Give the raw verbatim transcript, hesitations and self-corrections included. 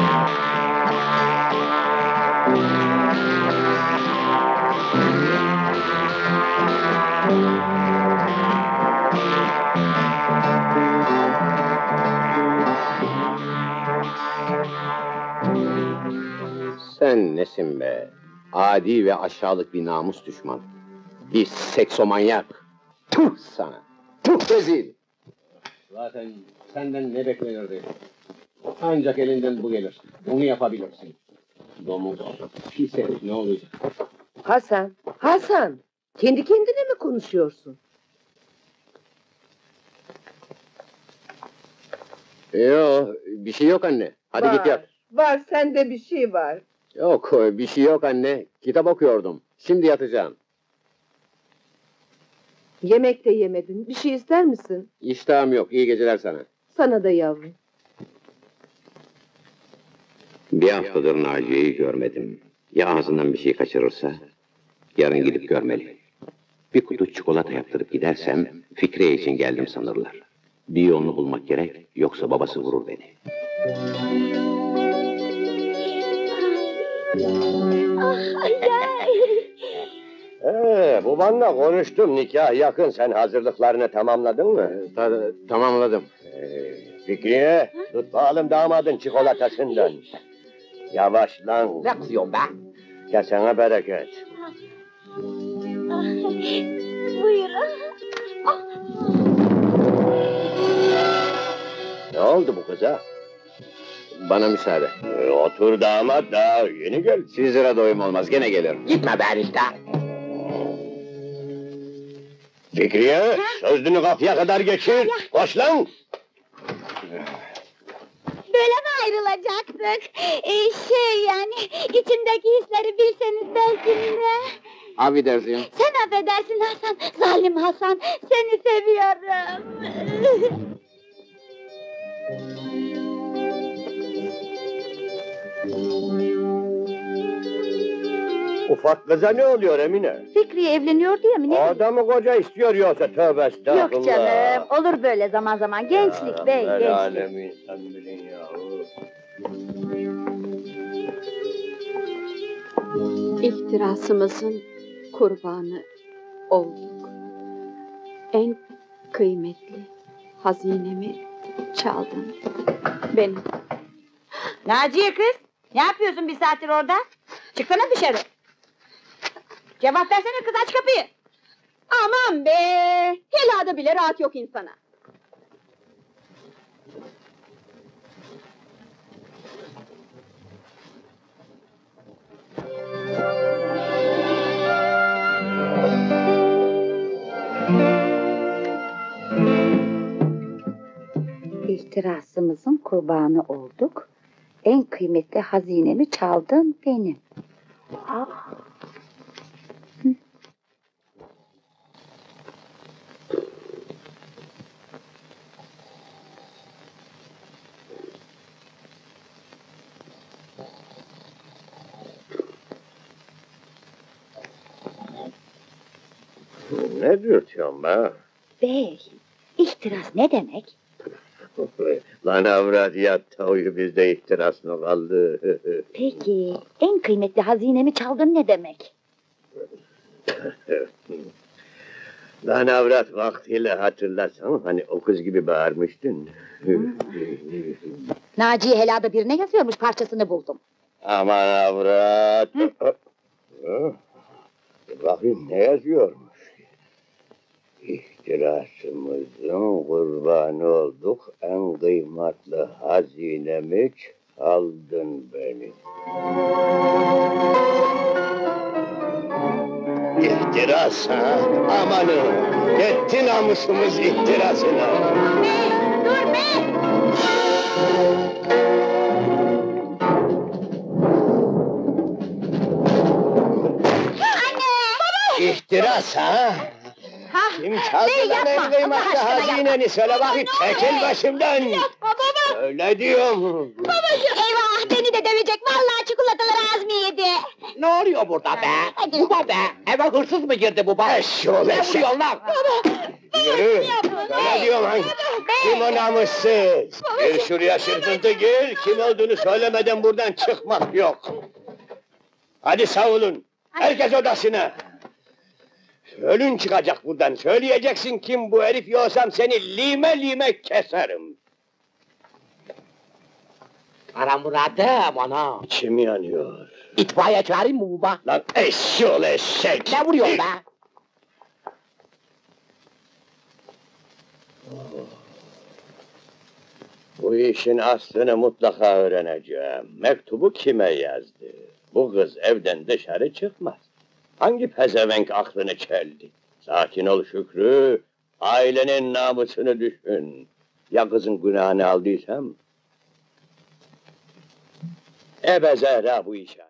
Sen nesin be? Adi ve aşağılık bir namus düşman. Bir seksomanyak. Tuh sana! Tuh rezil! Zaten senden ne beklenirdi? Ancak elinden bu gelir. Bunu yapabilirsin. Domuz, pis herif ne olacak? Hasan, Hasan! Kendi kendine mi konuşuyorsun? Yok, bir şey yok anne. Hadi var, git yat. Var, sende bir şey var. Yok, bir şey yok anne. Kitap okuyordum. Şimdi yatacağım. Yemek de yemedin. Bir şey ister misin? İştahım yok. İyi geceler sana. Sana da yavrum. Bir haftadır Naciye'yi görmedim. Ya ağzından bir şey kaçırırsa? Yarın gidip görmeli. Bir kutu çikolata yaptırıp gidersem Fikriye için geldim sanırlar. Bir yolunu bulmak gerek, yoksa babası vurur beni. Ee, babanla konuştum, nikah yakın. Sen hazırlıklarını tamamladın mı? Ta tamamladım. Ee, Fikriye, tut bakalım damadın çikolatasından. Yavaş lan. Ne kızıyorsun be? Kesene bereket. Buyurun. Ne oldu bu kıza? Bana müsaade. Ee, otur damat, daha yeni gel. Siz lira doyum olmaz, gene gelirim. Gitme be enişte. Fikriye, sözlünü kapıya kadar geçir. Koş lan. Böyle mi ayrılacaktık? Ee, şey yani, içimdeki hisleri bilseniz belki de. Affedersin. Sen affedersin Hasan, zalim Hasan, seni seviyorum. Ufak kıza ne oluyor Emine? Fikriye evleniyordu ya mi? Adamı koca istiyor yoksa, tövbe estağfurullah. Yok canım, olur böyle zaman zaman, gençlik bey, El gençlik. alemi sen bilin yahu. İhtirasımızın kurbanı olduk. En kıymetli hazinemi çaldın. Benim. Naciye kız, ne yapıyorsun bir saattir orada? Çıksana dışarı. Cevap versene kız, aç kapıyı. Aman be! Helada bile rahat yok insana. İhtirasımızın kurbanı olduk. En kıymetli hazinemi çaldın benim. Ah. Hı. Ne dürtüyorsun be? Bey, ihtiras ne demek? Lan avrat yat tavuğu, bizde ihtiras mı kaldı? Peki, en kıymetli hazinemi çaldın ne demek? Lan avrat, vaktiyle hatırlasan, hani o kız gibi bağırmıştın. Naciye helada birine yazıyormuş, parçasını buldum. Aman avrat! Hı? Bakayım ne yazıyormuş? İhtirasımızın kurbanı olduk, en kıymetli hazinemi çaldın beni. İhtiras ha? Amanın! Etti namusumuz ihtirasına! Bey, dur bey! İhtiras ha? Ha, Kim çaldı bey, lan yapma, en kıymetli Allah aşkına hazineni? yapma. Söyle bakayım, çekil başımdan! Baba, Öyle diyorum! babacığım! Eyvah, beni de dövecek, vallahi çikolataları az mı yedi? Ne oluyor burada be? Baba be! Eve hırsız mı girdi bu baba? Eşşoğlu Ne eşek! vuruyorsun lan? Yürü! Sana diyorum lan! Kim o namussuz? Gel şuraya sırtıntı gel! Kim olduğunu söylemeden buradan çıkmak yok! Hadi savulun! Herkes odasına! Ölün çıkacak buradan! Söyleyeceksin kim bu herif, yoksam seni lime lime keserim! Kara Murat'ım ana! İçim yanıyor! İtfaiye çağırayım mı baba? Lan eşşoğlu eşek! Ne vuruyorsun be? Bu işin aslını mutlaka öğreneceğim. Mektubu kime yazdı? Bu kız evden dışarı çıkmaz. Hangi pezevenk aklını çeldi? Sakin ol Şükrü. Ailenin namusunu düşün. Ya kızın günahını aldıysam? Ebe Zehra bu işe.